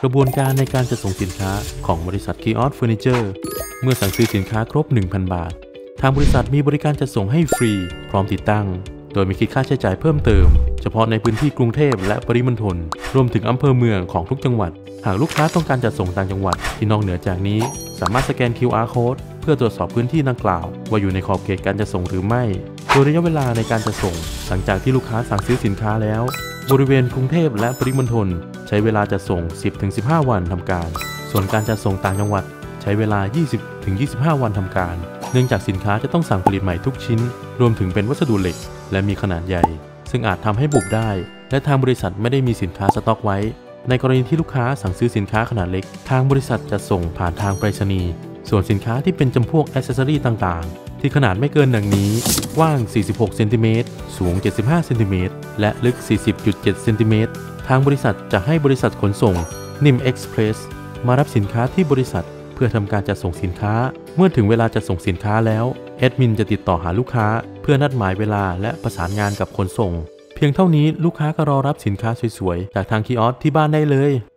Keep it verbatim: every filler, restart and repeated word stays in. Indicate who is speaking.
Speaker 1: กระบวนการในการจัดส่งสินค้าของบริษัท Kiosk Furniture เมื่อสั่งซื้อสินค้าครบ หนึ่งพัน บาททางบริษัทมีบริการจัดส่งให้ฟรีพร้อมติดตั้งโดยไม่คิดค่าใช้จ่ายเพิ่มเติมเฉพาะในพื้นที่กรุงเทพและปริมณฑลรวมถึงอำเภอเมืองของทุกจังหวัดหากลูกค้าต้องการจัดส่งต่างจังหวัดที่นอกเหนือจากนี้สามารถสแกน คิว อาร์ Code เพื่อตรวจสอบพื้นที่ดังกล่าวว่าอยู่ในขอบเขตการจัดส่งหรือไม่โดยระยะเวลาในการจัดส่งหลังจากที่ลูกค้าสั่งซื้อสินค้าแล้วบริเวณกรุงเทพและปริมณฑลใช้เวลาจัดส่ง สิบถึงสิบห้า วันทำการส่วนการจัดส่งต่างจังหวัดใช้เวลา ยี่สิบถึงยี่สิบห้า วันทำการเนื่องจากสินค้าจะต้องสั่งผลิตใหม่ทุกชิ้นรวมถึงเป็นวัสดุเหล็กและมีขนาดใหญ่ซึ่งอาจทำให้บุบได้และทางบริษัทไม่ได้มีสินค้าสต็อกไว้ในกรณีที่ลูกค้าสั่งซื้อสินค้าขนาดเล็กทางบริษัทจะส่งผ่านทางไปรษณีย์ส่วนสินค้าที่เป็นจำพวกแอคเซสซอรี่ต่างๆที่ขนาดไม่เกินดังนี้กว้าง สี่สิบหก เซนติเมตรสูง เจ็ดสิบห้า เซนติเมตรและลึก สี่สิบจุดเจ็ด เซนติเมตรทางบริษัทจะให้บริษัทขนส่ง นิม เอ็กซ์เพรส มารับสินค้าที่บริษัทเพื่อทำการจัดส่งสินค้าเมื่อถึงเวลาจัดส่งสินค้าแล้วแอดมินจะติดต่อหาลูกค้าเพื่อนัดหมายเวลาและประสานงานกับขนส่งเพียงเท่านี้ลูกค้าก็รอรับสินค้าสวยๆจากทางคิออสที่บ้านได้เลย